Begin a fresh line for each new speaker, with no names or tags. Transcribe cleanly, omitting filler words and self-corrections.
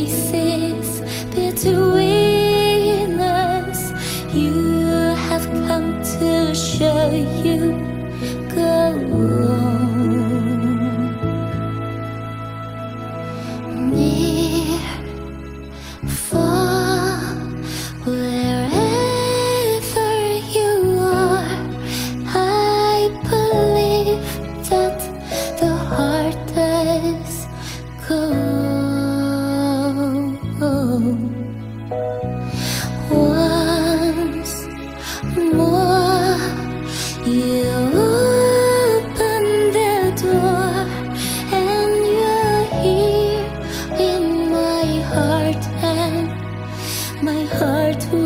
spaces between us. You have come to show you go on. Near, far, wherever you are, I believe that the heart does go. Once more, you open the door, and you're here in my heart, and my heart